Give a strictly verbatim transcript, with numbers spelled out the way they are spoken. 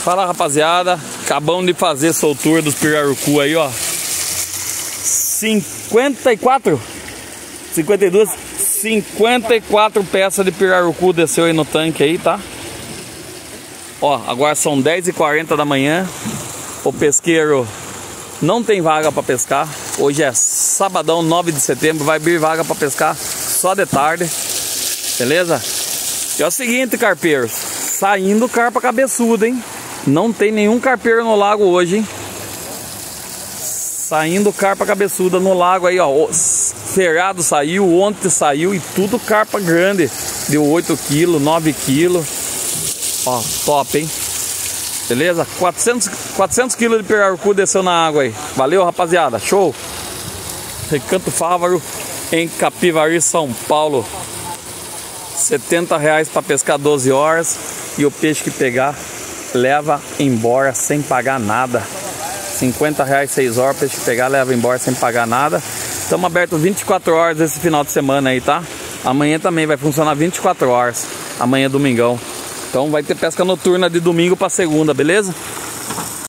Fala, rapaziada, acabamos de fazer soltura dos pirarucu aí, ó. cinquenta e quatro, cinquenta e dois, cinquenta e quatro peças de pirarucu desceu aí no tanque aí, tá? Ó, agora são dez e quarenta da manhã. O pesqueiro não tem vaga para pescar. Hoje é sabadão, nove de setembro. Vai vir vaga para pescar só de tarde. Beleza? E é o seguinte, carpeiros, saindo carpa cabeçuda, hein? Não tem nenhum carpeiro no lago hoje, hein? Saindo carpa cabeçuda no lago aí, ó. O feriado saiu, ontem saiu e tudo carpa grande. Deu oito quilos, nove quilos. Ó, top, hein? Beleza? quatrocentos, quatrocentos quilos de pirarucu desceu na água aí. Valeu, rapaziada. Show! Recanto Fávaro, em Capivari, São Paulo. setenta reais para pescar doze horas. E o peixe que pegar, leva embora sem pagar nada. cinquenta reais seis horas, peixe que pegar, leva embora sem pagar nada. Estamos abertos vinte e quatro horas esse final de semana aí, tá? Amanhã também vai funcionar vinte e quatro horas. Amanhã é domingão. Então vai ter pesca noturna de domingo para segunda, beleza?